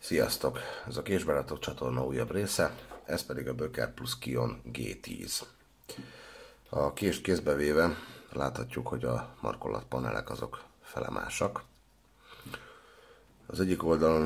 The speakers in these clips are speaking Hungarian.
Sziasztok! Ez a Késbarátok csatorna újabb része, ez pedig a Böker Plus Kion G10. A kést kézbe véve láthatjuk, hogy a markolatpanelek azok felemásak. Az egyik oldalon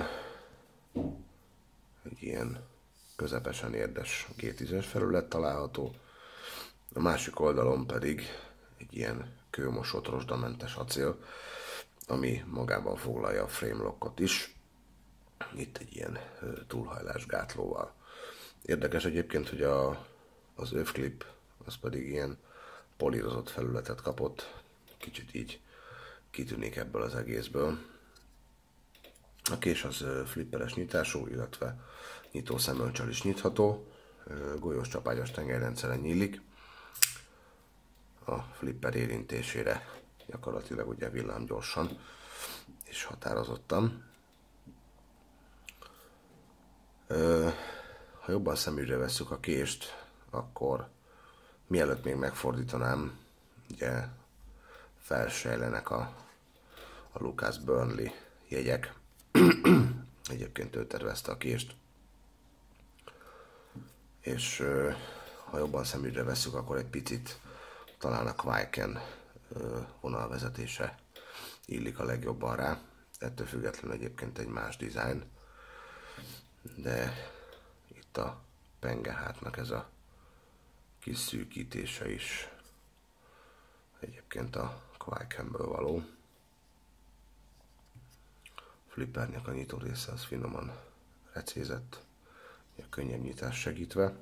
egy ilyen közepesen érdes G10-es felület található, a másik oldalon pedig egy ilyen kőmosott rozsdamentes acél, ami magában foglalja a frame lockot is. Itt egy ilyen túlhajlás gátlóval. Érdekes egyébként, hogy az övklip az pedig ilyen polírozott felületet kapott. Kicsit így kitűnik ebből az egészből. A kés az flipperes nyitású, illetve nyitó szemölccsel is nyitható. Golyós csapágyas tengerrendszeren nyílik. A flipper érintésére gyakorlatilag ugye villámgyorsan és határozottan. Ha jobban szemügyre vesszük a kést, akkor mielőtt még megfordítanám, ugye felsejlenek a Lucas Burnley jegyek. Egyébként ő tervezte a kést. És ha jobban szemügyre vesszük, akkor egy picit talán a Kwaiken vonalvezetése illik a legjobban rá. Ettől függetlenül egyébként egy más dizájn. De itt a pengehátnak ez a kis szűkítése is egyébként a Kwaikenből való. Flippernek a nyitó része az finoman recézett, a könnyebb nyitás segítve.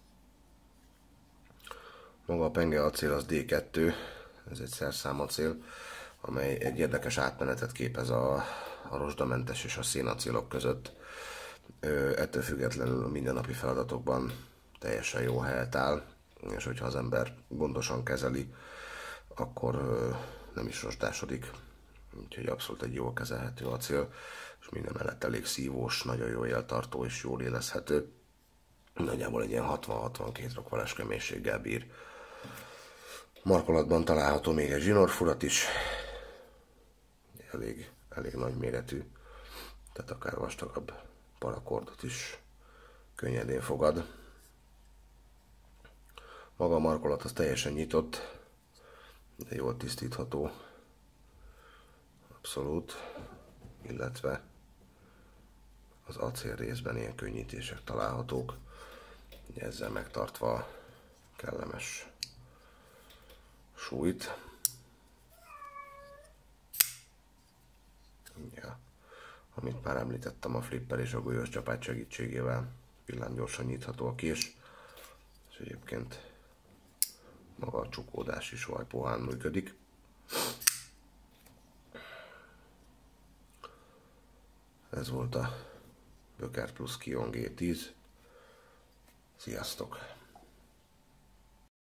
Maga a penge acél az D2, ez egy szerszámacél, amely egy érdekes átmenetet képez a rozsdamentes és a szénacélok között. Ettől függetlenül a mindennapi feladatokban teljesen jó helyet áll, és hogyha az ember gondosan kezeli, akkor nem is rozsdásodik. Úgyhogy abszolút egy jól kezelhető acél, és minden mellett elég szívós, nagyon jó éltartó és jól élezhető. Nagyjából egy ilyen 60-62 rokvalas keménységgel bír. Markolatban található még egy zsinórfurat is, elég nagy méretű, tehát akár vastagabb parakordot is könnyedén fogad. Maga a markolat az teljesen nyitott, de jól tisztítható. Abszolút. Illetve az acél részben ilyen könnyítések találhatók, ezzel megtartva a kellemes súlyt. Ja. Amit már említettem, a flipper és a golyós csapágy segítségével villámgyorsan nyitható a kés, és egyébként maga a csukódás is vajpóhán működik. Ez volt a Böker Plus Kion G10. Sziasztok!